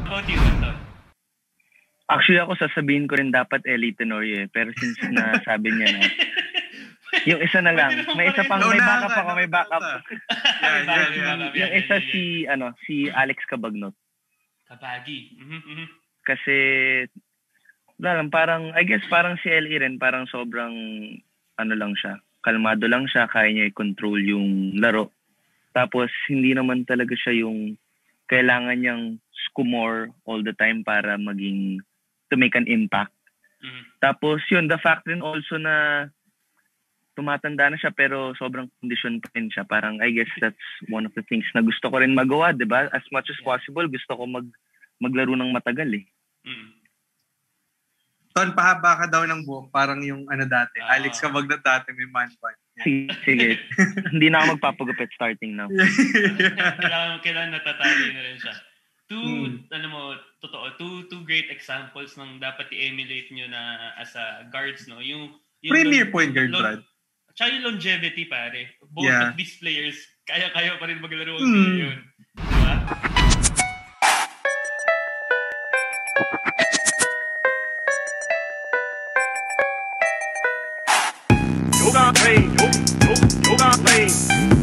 About you, Anton? Actually, ako sasabihin ko rin dapat Ellie Tenorio pero since nasabi niya na, yung isa na lang. May isa pang, may backup ako, may backup. Yung isa si Alex Cabagnot. Kabagi. Kasi, parang, I guess parang si Ellie rin, parang sobrang, lang siya. Kalmado lang siya, kaya niya i-control yung laro. Tapos, hindi naman talaga siya yung kailangan niyang score all the time para to make an impact. Tapos yun, the fact din also na tumatanda na siya pero sobrang condition pa rin siya. Parang I guess that's one of the things na gusto ko rin magawa, di ba? As much as possible, gusto ko maglaro ng matagal eh. Ton, pahaba ka daw ng buhok, parang yung dati. Alex Cabagnot dati, may man pa. Sige. Hindi na ako magpapagupit starting now. Kailangan natatali na rin siya. Two great examples ng dapat i-emulate nyo na as a guards, no? Yung Premier point guard, Brad. Tsaka yung longevity, pare. Both of these players, kaya-kaya pa rin maglaro yun. Diba? Yoga pain.